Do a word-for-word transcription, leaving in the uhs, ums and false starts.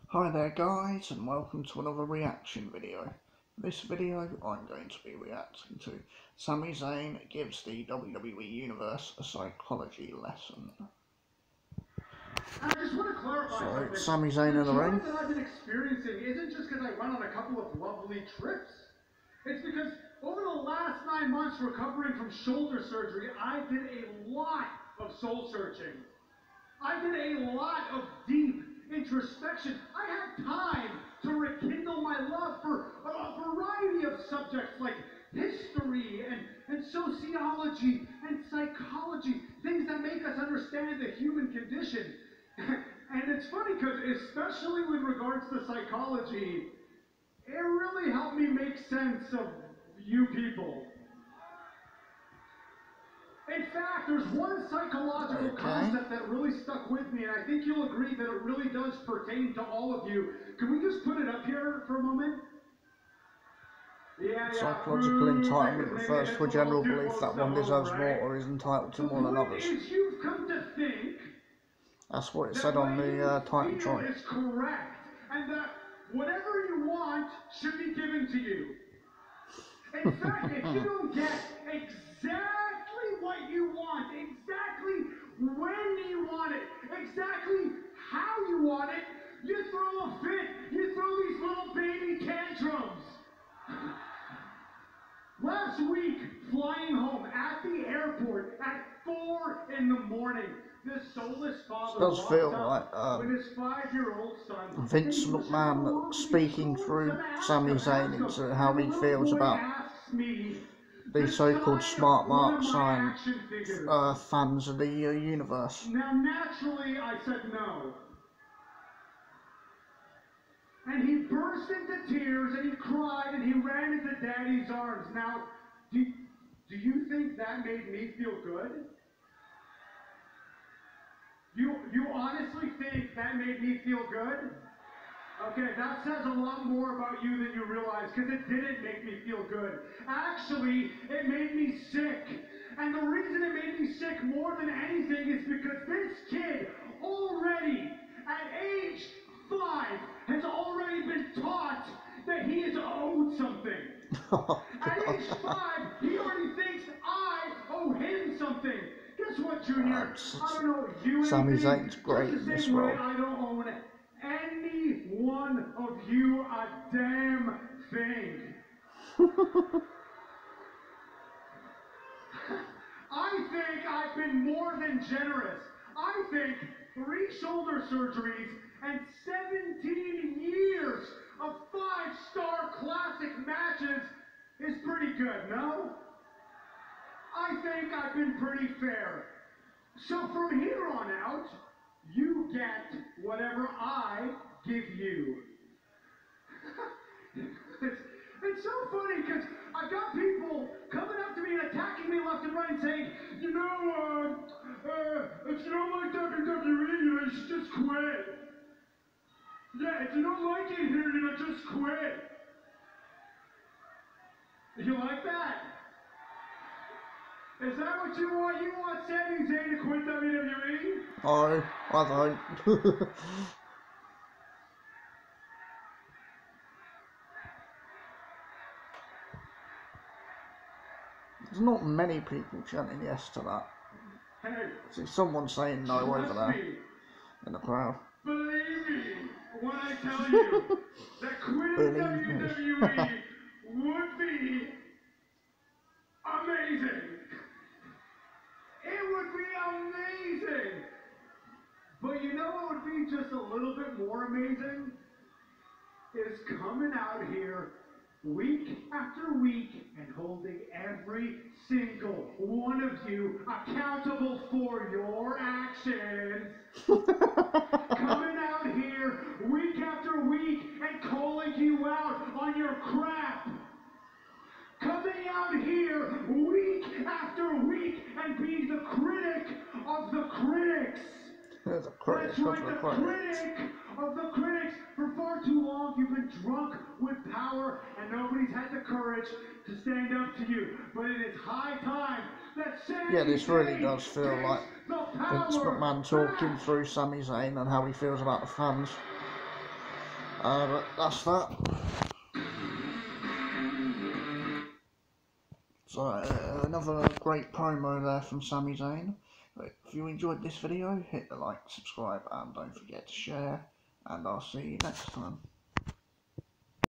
Hi there guys, and welcome to another reaction video. In this video I'm going to be reacting to Sami Zayn gives the W W E Universe a psychology lesson. I just want to clarify so, something. Sami Zayn in the ring. The joy that I've been experiencing isn't just because I went on a couple of lovely trips. It's because over the last nine months recovering from shoulder surgery, I did a lot of soul searching. I did a lot of deep introspection. I had time to rekindle my love for a variety of subjects like history and, and sociology and psychology, things that make us understand the human condition. And it's funny because especially with regards to psychology, it really helped me make sense of you people. In fact, there's one psychological okay. concept that really stuck with me, and I think you'll agree that it really does pertain to all of you. Can we just put it up here for a moment? Yeah, yeah. Psychological entitlement refers to a general belief that one deserves right? more or is entitled to more than others. Is you've come to think That's what it said on the uh, Titan is correct, and that whatever you want should be given to you. In fact, if you don't get exactly what you want, exactly when you want it, exactly how you want it, you throw a fit, you throw these little baby tantrums. Last week, flying home at the airport at four in the morning, this soulless father does feel like um, um, with his five-year-old son, Vince McMahon speaking through Sami Zayn into how he feels about the so-called smart mark sign uh, fans of the uh, universe. Now, naturally, I said no. And he burst into tears, and he cried, and he ran into Daddy's arms. Now, do, do you think that made me feel good? You, you honestly think that made me feel good? Okay, that says a lot more about you than you realize, because it didn't make me feel good. Actually, it made me sick. And the reason it made me sick more than anything is because this kid already, at age five, has already been taught that he is owed something. Oh, at age five, he already thinks I owe him something. Guess what, Junior? Uh, I don't know you Sami anything. Zayn's great Just in the this same way role. I don't own any one of you a damn thing. I think I've been more than generous. I think three shoulder surgeries and seventeen years of five-star classic matches is pretty good, no? I think I've been pretty fair. So from here on out, you get whatever I give you. it's, it's so funny because I got people coming up to me and attacking me left and right and saying, you know, uh, uh, if you don't like W W E, you know, you should just quit. Yeah, if you don't like it here, you know, just quit. You like that? Is that what you want? You want Sami Zayn to quit W W E? Oh, I don't. There's not many people chanting yes to that. Hey, See someone saying no over there me. in the crowd. Believe me when I tell you that quitting W W E would be amazing. It would be amazing. But you know what would be just a little bit more amazing? Is coming out here week after week and holding every single one of you accountable for your actions. Coming out here week after week and calling you out on your crap. Coming out here week after week and being the critic of the critics. There's a critic That's right, of the, the critics. critic of the critics. For far too long, you've been drunk with power, and nobody's had the courage to stand up to you. But it is high time that Sami Yeah, this really Zayn does feel like Vince McMahon talking through Sami Zayn and how he feels about the fans. Uh, but that's that. So uh, another great promo there from Sami Zayn. If you enjoyed this video, hit the like, subscribe, and don't forget to share. And I'll see you next time.